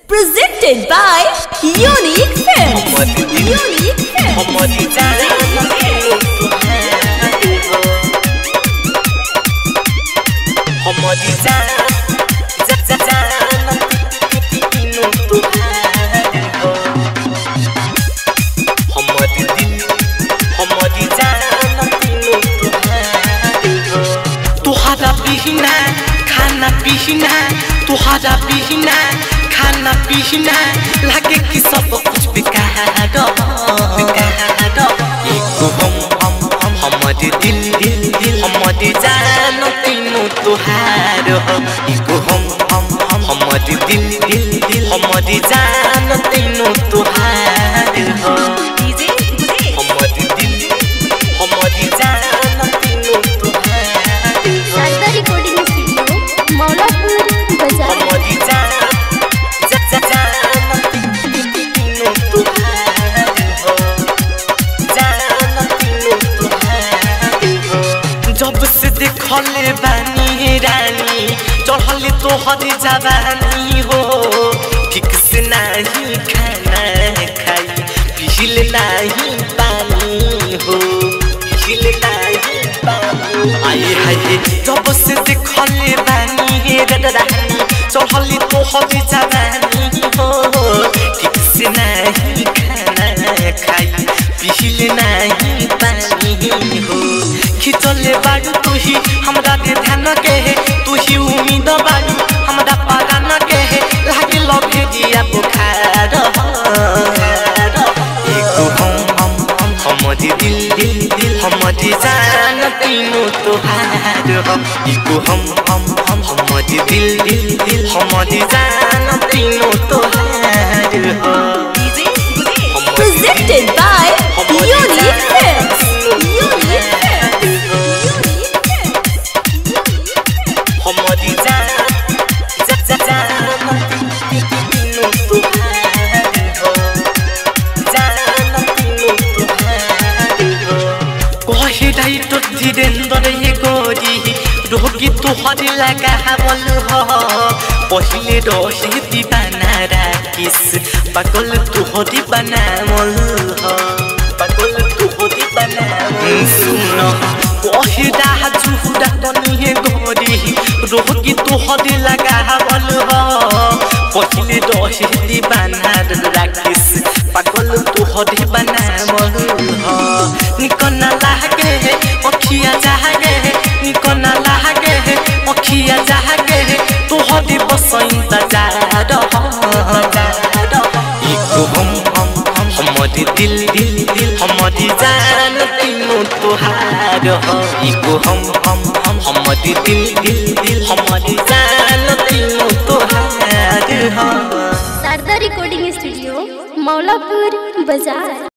Presented by Unique Films. Unique पीना खाना पीना तुहारा पीना खाना पीना लगे कि सब कुछ बेकार हमारे दिल दिल दिल हमारे जान तीनों तुहार इको हमारे दिल दिल दिल हमारे जान तीनों तुहार हमारे दिल हमारी जान तीनों जब से देखले बानी रानी चढ़ले तोहर जवानी हो ठीक से नहीं खाना खाई पिछल नहीं पानी हो पिछल नहीं पानी आए हाय जब से देखले बानी रानी चढ़ले तोहर जवानी हो ठीक से नहीं खाना खाई पिछल नहीं पानी हो खिचले बाड़ू तू ही हमरा दे ध्यान के है तू ही उम्मीद बाड़ू हमरा पारान के है लागे लगे दिया बुखार हमारी दिल दिल दिल हमारी जान तीनों तुहार इको हमारी दिल दिल दिल हमारी जान तीनों तुहार Presented by Unique Films. Unique हमारी जान तीनों तुहार जान तीनों तुहार कहे दाई तो धीरेन्द्र ये गोरी रोगी तुहर लगा बोल हो पहले रही दीवाना राकिस पागल तुहरी बनावल हो पागल तुहरी बनावल सुनो कहे दा झूठा बनिए गोरी रोगी तुहरी लगा बोल हो पहले रही दीवाना राकिस पागल तुहरी बनावल हो निकना लागे अखिया जागे निकना लागे अखिया जागे तुहरी बसंत हमारी दिल दिल दिल हमारी जान तीनों तुहार इको हमारी दिल दिल दिल हमारी जान तीनों तुहार शारदा रिकॉर्डिंग स्टूडियो मौलापुर बाजार।